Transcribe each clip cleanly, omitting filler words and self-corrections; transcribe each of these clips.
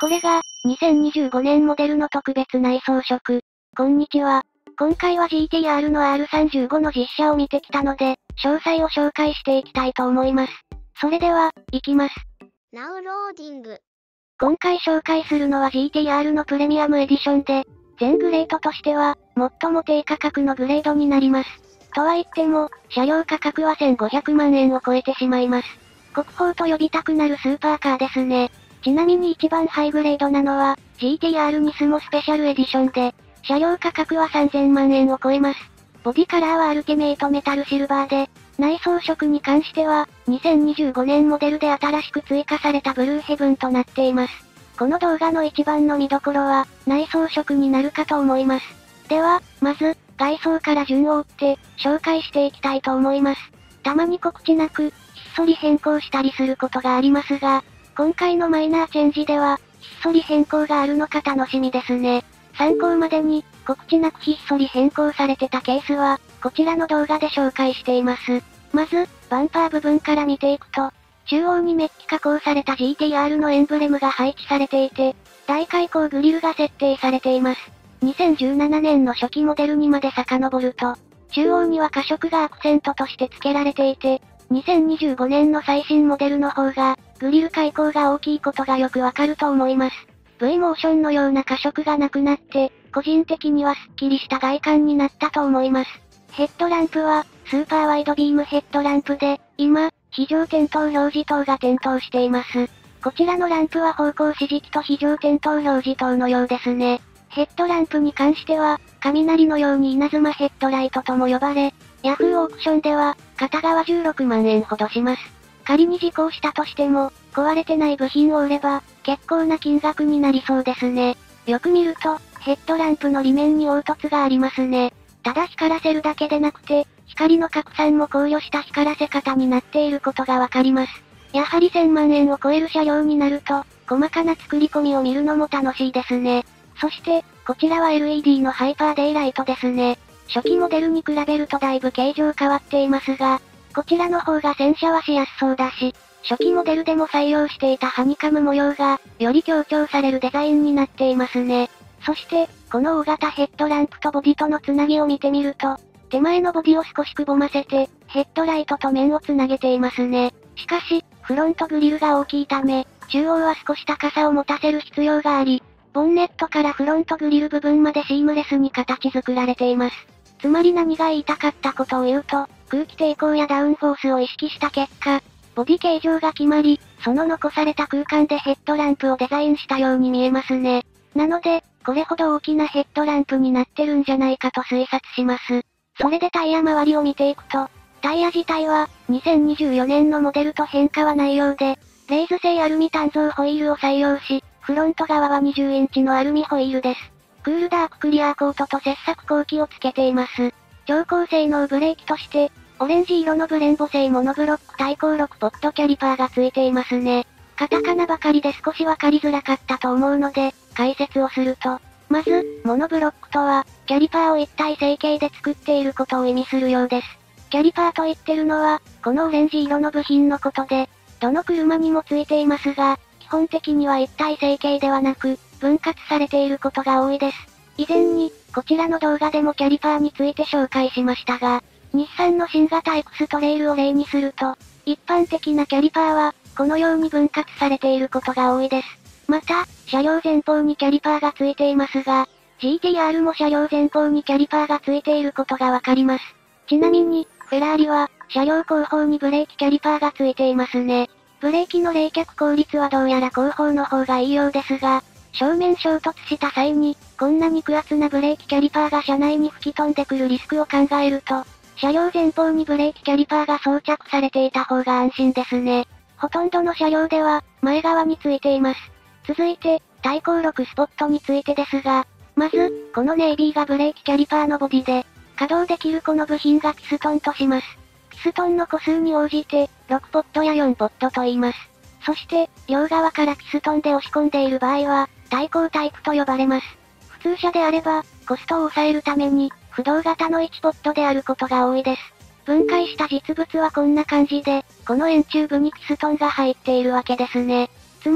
これが、2025年モデルの特別内装色。こんにちは。今回は GTR の R35 の実車を見てきたので、詳細を紹介していきたいと思います。それでは、行きます。 Now loading。 今回紹介するのは GTR のプレミアムエディションで、全グレードとしては、最も低価格のグレードになります。とは言っても、車両価格は1500万円を超えてしまいます。国宝と呼びたくなるスーパーカーですね。ちなみに一番ハイグレードなのは、GTR ニスモスペシャルエディションで、車両価格は3000万円を超えます。ボディカラーはアルティメイトメタルシルバーで、内装色に関しては、2025年モデルで新しく追加されたブルーヘブンとなっています。この動画の一番の見どころは、内装色になるかと思います。では、まず、外装から順を追って、紹介していきたいと思います。たまに告知なく、ひっそり変更したりすることがありますが、今回のマイナーチェンジでは、ひっそり変更があるのか楽しみですね。参考までに、告知なくひっそり変更されてたケースは、こちらの動画で紹介しています。まず、バンパー部分から見ていくと、中央にメッキ加工された GTR のエンブレムが配置されていて、大開口グリルが設定されています。2017年の初期モデルにまで遡ると、中央には加色がアクセントとして付けられていて、2025年の最新モデルの方が、グリル開口が大きいことがよくわかると思います。V モーションのような加色がなくなって、個人的にはスッキリした外観になったと思います。ヘッドランプは、スーパーワイドビームヘッドランプで、今、非常点灯表示灯が点灯しています。こちらのランプは方向指示器と非常点灯表示灯のようですね。ヘッドランプに関しては、雷のように稲妻ヘッドライトとも呼ばれ、ヤフーオークションでは、片側16万円ほどします。仮に事故したとしても、壊れてない部品を売れば、結構な金額になりそうですね。よく見ると、ヘッドランプの裏面に凹凸がありますね。ただ光らせるだけでなくて、光の拡散も考慮した光らせ方になっていることがわかります。やはり1000万円を超える車両になると、細かな作り込みを見るのも楽しいですね。そして、こちらは LED のハイパーデイライトですね。初期モデルに比べるとだいぶ形状変わっていますが、こちらの方が洗車はしやすそうだし、初期モデルでも採用していたハニカム模様が、より強調されるデザインになっていますね。そして、この大型ヘッドランプとボディとのつなぎを見てみると、手前のボディを少しくぼませて、ヘッドライトと面をつなげていますね。しかし、フロントグリルが大きいため、中央は少し高さを持たせる必要があり、ボンネットからフロントグリル部分までシームレスに形作られています。つまり何が言いたかったことを言うと、空気抵抗やダウンフォースを意識した結果、ボディ形状が決まり、その残された空間でヘッドランプをデザインしたように見えますね。なので、これほど大きなヘッドランプになってるんじゃないかと推察します。それでタイヤ周りを見ていくと、タイヤ自体は、2024年のモデルと変化はないようで、レイズ製アルミ単造ホイールを採用し、フロント側は20インチのアルミホイールです。クールダーククリアーコートと切削後期をつけています。超高性能ブレーキとして、オレンジ色のブレンボ製モノブロック対向6ポッドキャリパーがついていますね。カタカナばかりで少しわかりづらかったと思うので、解説をすると、まず、モノブロックとは、キャリパーを一体成形で作っていることを意味するようです。キャリパーと言ってるのは、このオレンジ色の部品のことで、どの車にもついていますが、基本的には一体成形ではなく、分割されていることが多いです。以前に、こちらの動画でもキャリパーについて紹介しましたが、日産の新型 X トレイルを例にすると、一般的なキャリパーは、このように分割されていることが多いです。また、車両前方にキャリパーがついていますが、GTR も車両前方にキャリパーがついていることがわかります。ちなみに、フェラーリは、車両後方にブレーキキャリパーがついていますね。ブレーキの冷却効率はどうやら後方の方がいいようですが、正面衝突した際に、こんな肉厚なブレーキキャリパーが車内に吹き飛んでくるリスクを考えると、車両前方にブレーキキャリパーが装着されていた方が安心ですね。ほとんどの車両では、前側についています。続いて、対向6スポットについてですが、まず、このネイビーがブレーキキャリパーのボディで、稼働できるこの部品がピストンとします。ピストンの個数に応じて、6ポットや4ポットと言います。そして、両側からピストンで押し込んでいる場合は、対向タイプと呼ばれます。普通車であれば、コストを抑えるために、不動型の1ポットであることが多いです。分解した実物はこんな感じで、この円チューブにピストンが入っているわけですね。つまり、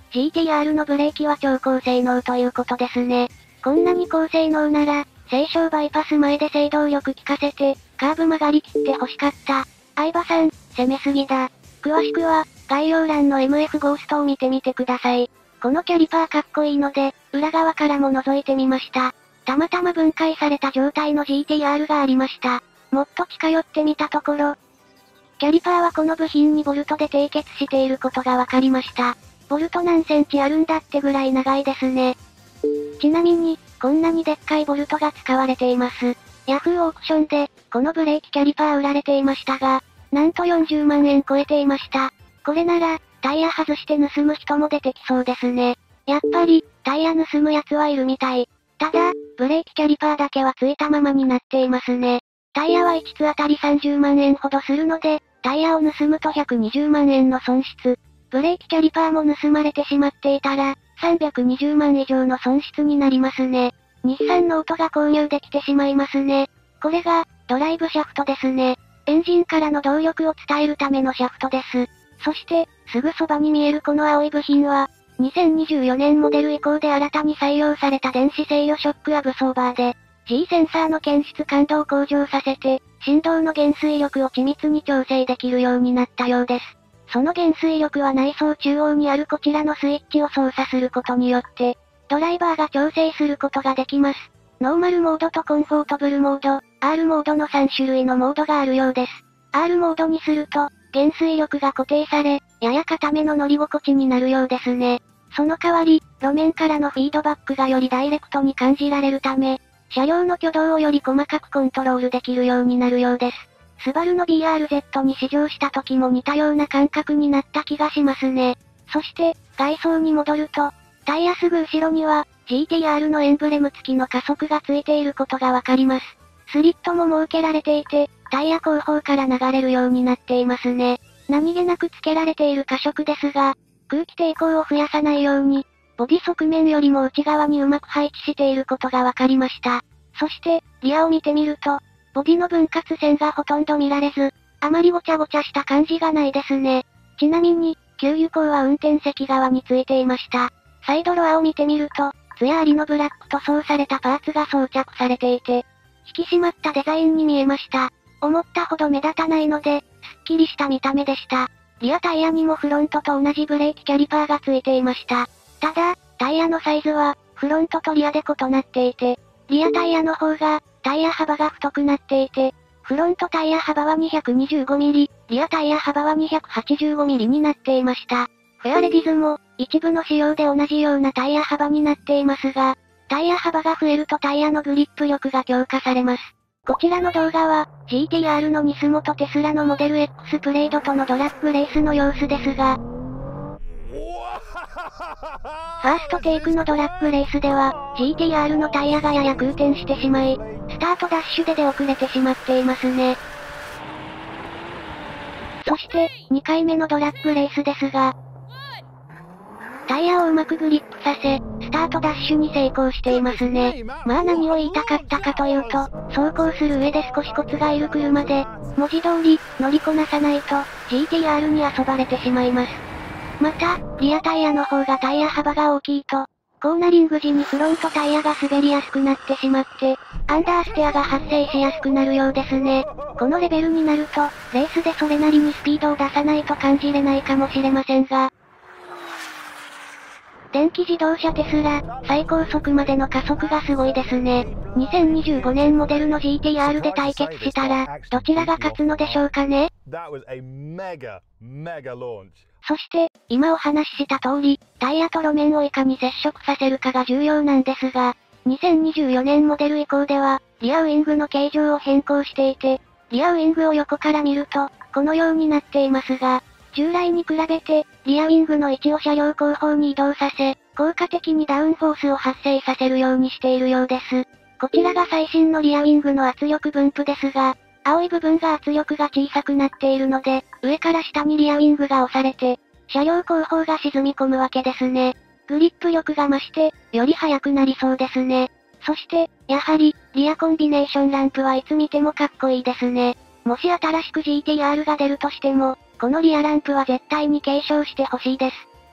GTR のブレーキは超高性能ということですね。こんなに高性能なら、西湘バイパス前で制動力効かせて、カーブ曲がりきって欲しかった。相葉さん、攻めすぎだ。詳しくは、概要欄の MF ゴーストを見てみてください。このキャリパーかっこいいので、裏側からも覗いてみました。たまたま分解された状態の GTR がありました。もっと近寄ってみたところ、キャリパーはこの部品にボルトで締結していることが分かりました。ボルト何センチあるんだってぐらい長いですね。ちなみに、こんなにでっかいボルトが使われています。ヤフーオークションで、このブレーキキャリパー売られていましたが、なんと40万円超えていました。これなら、タイヤ外して盗む人も出てきそうですね。やっぱり、タイヤ盗む奴はいるみたい。ただ、ブレーキキャリパーだけはついたままになっていますね。タイヤは1つあたり30万円ほどするので、タイヤを盗むと120万円の損失。ブレーキキャリパーも盗まれてしまっていたら、320万以上の損失になりますね。日産ノートが購入できてしまいますね。これが、ドライブシャフトですね。エンジンからの動力を伝えるためのシャフトです。そして、すぐそばに見えるこの青い部品は、2024年モデル以降で新たに採用された電子制御ショックアブソーバーで、G センサーの検出感度を向上させて、振動の減衰力を緻密に調整できるようになったようです。その減衰力は内装中央にあるこちらのスイッチを操作することによって、ドライバーが調整することができます。ノーマルモードとコンフォートブルモード、R モードの3種類のモードがあるようです。R モードにすると、減衰力が固定され、やや硬めの乗り心地になるようですね。その代わり、路面からのフィードバックがよりダイレクトに感じられるため、車両の挙動をより細かくコントロールできるようになるようです。スバルの BRZ に試乗した時も似たような感覚になった気がしますね。そして、外装に戻ると、タイヤすぐ後ろには、GTR のエンブレム付きの加速がついていることがわかります。スリットも設けられていて、タイヤ後方から流れるようになっていますね。何気なく付けられている加速ですが、空気抵抗を増やさないように、ボディ側面よりも内側にうまく配置していることがわかりました。そして、リアを見てみると、ボディの分割線がほとんど見られず、あまりごちゃごちゃした感じがないですね。ちなみに、給油口は運転席側についていました。サイドロアを見てみると、艶ありのブラック塗装されたパーツが装着されていて、引き締まったデザインに見えました。思ったほど目立たないので、すっきりした見た目でした。リアタイヤにもフロントと同じブレーキキャリパーがついていました。ただ、タイヤのサイズは、フロントとリアで異なっていて、リアタイヤの方が、タイヤ幅が太くなっていて、フロントタイヤ幅は 225mm、リアタイヤ幅は 285mm になっていました。フェアレディズも、一部の仕様で同じようなタイヤ幅になっていますが、タイヤ幅が増えるとタイヤのグリップ力が強化されます。こちらの動画は、GTR のニスモとテスラのモデル X プレイドとのドラッグレースの様子ですが、ファーストテイクのドラッグレースでは、GTR のタイヤがやや空転してしまい、スタートダッシュで出遅れてしまっていますね。そして、2回目のドラッグレースですが、タイヤをうまくグリップさせ、スタートダッシュに成功していますね。まあ何を言いたかったかというと、走行する上で少しコツがいる車で、文字通り、乗りこなさないと、GTR に遊ばれてしまいます。また、リアタイヤの方がタイヤ幅が大きいと、コーナリング時にフロントタイヤが滑りやすくなってしまって、アンダーステアが発生しやすくなるようですね。このレベルになると、レースでそれなりにスピードを出さないと感じれないかもしれませんが、電気自動車テスラ、最高速までの加速がすごいですね。2025年モデルの GTR で対決したら、どちらが勝つのでしょうかね。そして、今お話しした通り、タイヤと路面をいかに接触させるかが重要なんですが、2024年モデル以降では、リアウイングの形状を変更していて、リアウイングを横から見ると、このようになっていますが、従来に比べて、リアウィングの位置を車両後方に移動させ、効果的にダウンフォースを発生させるようにしているようです。こちらが最新のリアウィングの圧力分布ですが、青い部分が圧力が小さくなっているので、上から下にリアウィングが押されて、車両後方が沈み込むわけですね。グリップ力が増して、より速くなりそうですね。そして、やはり、リアコンビネーションランプはいつ見てもかっこいいですね。もし新しく GTR が出るとしても、このリアランプは絶対に継承してほしいです。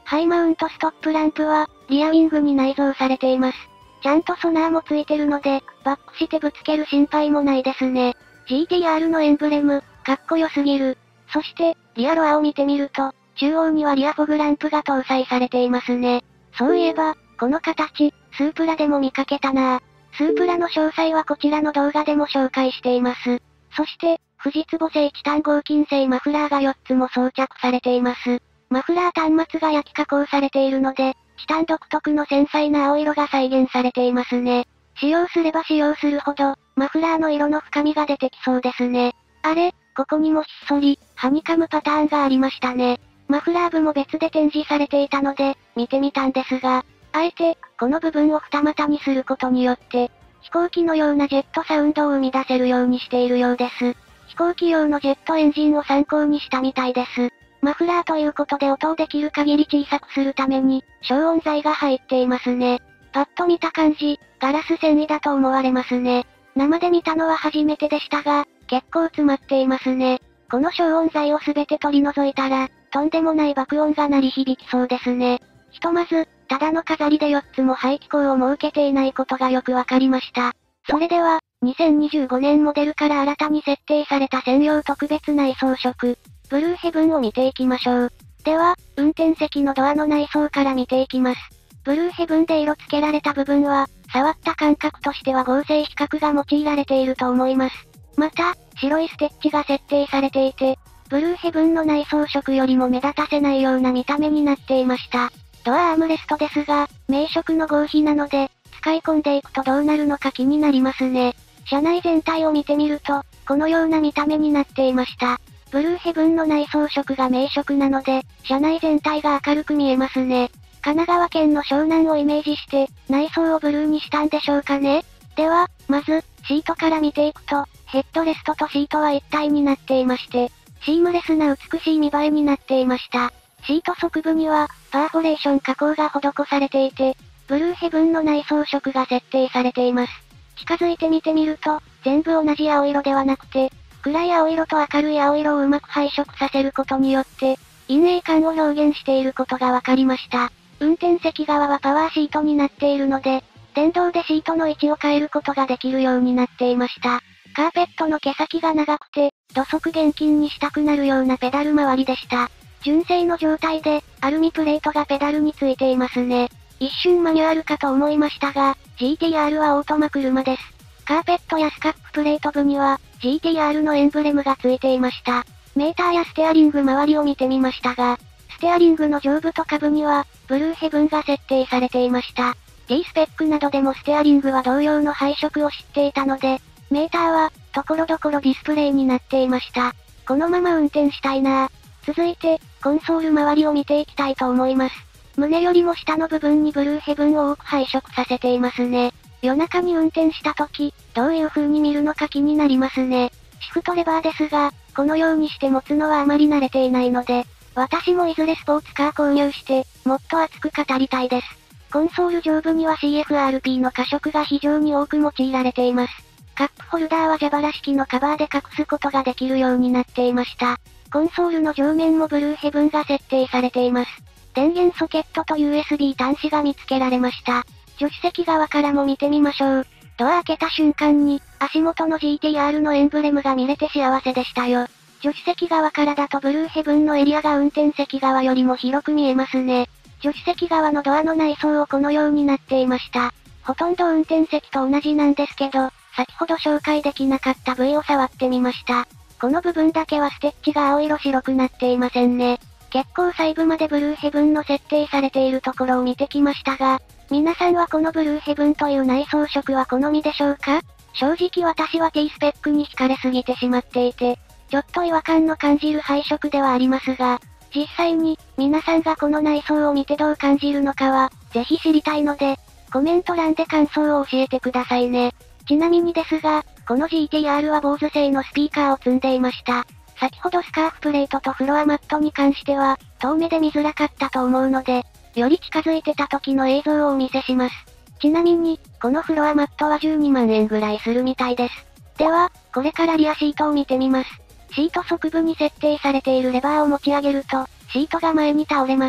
ハイマウントストップランプは、リアウィングに内蔵されています。ちゃんとソナーもついてるので、バックしてぶつける心配もないですね。GTR のエンブレム、かっこよすぎる。そして、リアロアを見てみると、中央にはリアフォグランプが搭載されていますね。そういえば、この形、スープラでも見かけたなぁ。スープラの詳細はこちらの動画でも紹介しています。そして、富士壺製チタン合金製マフラーが4つも装着されています。マフラー端末が焼き加工されているので、チタン独特の繊細な青色が再現されていますね。使用すれば使用するほど、マフラーの色の深みが出てきそうですね。あれ、ここにもひっそり、ハニカムパターンがありましたね。マフラー部も別で展示されていたので、見てみたんですが、あえて、この部分を二股にすることによって、飛行機のようなジェットサウンドを生み出せるようにしているようです。飛行機用のジェットエンジンを参考にしたみたいです。マフラーということで音をできる限り小さくするために、消音材が入っていますね。パッと見た感じ、ガラス繊維だと思われますね。生で見たのは初めてでしたが、結構詰まっていますね。この消音材をすべて取り除いたら、とんでもない爆音が鳴り響きそうですね。ひとまず、ただの飾りで4つも排気口を設けていないことがよくわかりました。それでは、2025年モデルから新たに設定された専用特別内装色、ブルーヘブンを見ていきましょう。では、運転席のドアの内装から見ていきます。ブルーヘブンで色付けられた部分は、触った感覚としては合成比較が用いられていると思います。また、白いステッチが設定されていて、ブルーヘブンの内装色よりも目立たせないような見た目になっていました。ドアアームレストですが、名色の合皮なので、使い込んでいくとどうなるのか気になりますね。車内全体を見てみると、このような見た目になっていました。ブルーヘブンの内装色が名色なので、車内全体が明るく見えますね。神奈川県の湘南をイメージして、内装をブルーにしたんでしょうかね。では、まず、シートから見ていくと、ヘッドレストとシートは一体になっていまして、シームレスな美しい見栄えになっていました。シート側部には、パーフォレーション加工が施されていて、ブルーヘブンの内装色が設定されています。近づいて見てみると、全部同じ青色ではなくて、暗い青色と明るい青色をうまく配色させることによって、陰影感を表現していることがわかりました。運転席側はパワーシートになっているので、電動でシートの位置を変えることができるようになっていました。カーペットの毛先が長くて、土足厳禁にしたくなるようなペダル周りでした。純正の状態で、アルミプレートがペダルについていますね。一瞬マニュアルかと思いましたが、GTR はオートマ車です。カーペットやスカッププレート部には、GTR のエンブレムがついていました。メーターやステアリング周りを見てみましたが、ステアリングの上部と下部には、ブルーヘブンが設定されていました。T スペックなどでもステアリングは同様の配色を知っていたので、メーターは、ところどころディスプレイになっていました。このまま運転したいなぁ。続いて、コンソール周りを見ていきたいと思います。胸よりも下の部分にブルーヘブンを多く配色させていますね。夜中に運転した時、どういう風に見るのか気になりますね。シフトレバーですが、このようにして持つのはあまり慣れていないので、私もいずれスポーツカー購入して、もっと熱く語りたいです。コンソール上部には CFRP の過色が非常に多く用いられています。カップホルダーは蛇腹式のカバーで隠すことができるようになっていました。コンソールの上面もブルーヘブンが設定されています。電源ソケットと USB 端子が見つけられました。助手席側からも見てみましょう。ドア開けた瞬間に、足元の GTR のエンブレムが見れて幸せでしたよ。助手席側からだとブルーヘブンのエリアが運転席側よりも広く見えますね。助手席側のドアの内装をこのようになっていました。ほとんど運転席と同じなんですけど、先ほど紹介できなかった部位を触ってみました。この部分だけはステッチが青色白くなっていませんね。結構細部までブルーヘブンの設定されているところを見てきましたが、皆さんはこのブルーヘブンという内装色は好みでしょうか？正直私は T スペックに惹かれすぎてしまっていて、ちょっと違和感の感じる配色ではありますが、実際に、皆さんがこの内装を見てどう感じるのかは、ぜひ知りたいので、コメント欄で感想を教えてくださいね。ちなみにですが、この GTR は BOSE 製のスピーカーを積んでいました。先ほどスカーフプレートとフロアマットに関しては、遠目で見づらかったと思うので、より近づいてた時の映像をお見せします。ちなみに、このフロアマットは12万円ぐらいするみたいです。では、これからリアシートを見てみます。シート側部に設定されているレバーを持ち上げると、シートが前に倒れます。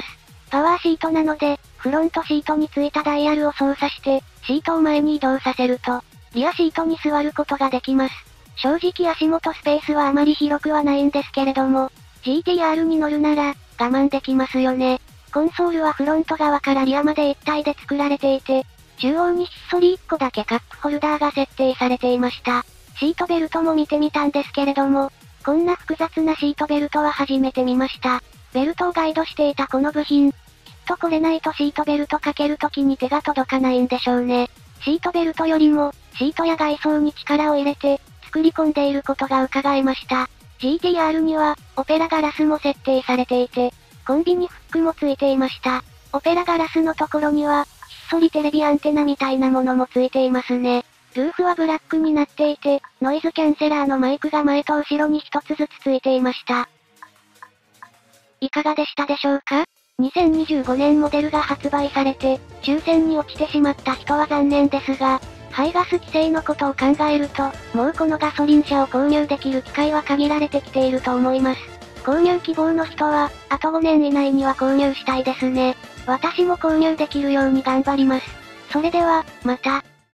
パワーシートなので、フロントシートについたダイヤルを操作して、シートを前に移動させると、リアシートに座ることができます。正直足元スペースはあまり広くはないんですけれども、GTR に乗るなら、我慢できますよね。コンソールはフロント側からリアまで一体で作られていて、中央にひっそり1個だけカップホルダーが設定されていました。シートベルトも見てみたんですけれども、こんな複雑なシートベルトは初めて見ました。ベルトをガイドしていたこの部品、きっとこれないとシートベルトかけるときに手が届かないんでしょうね。シートベルトよりも、シートや外装に力を入れて、作り込んでいることが伺えました。GTR には、オペラガラスも設定されていて、コンビニフックもついていました。オペラガラスのところには、ひっそりテレビアンテナみたいなものもついていますね。ルーフはブラックになっていて、ノイズキャンセラーのマイクが前と後ろに一つずつついていました。いかがでしたでしょうか？ 2025 年モデルが発売されて、抽選に落ちてしまった人は残念ですが、排ガス規制のことを考えると、もうこのガソリン車を購入できる機会は限られてきていると思います。購入希望の人は、あと5年以内には購入したいですね。私も購入できるように頑張ります。それでは、また。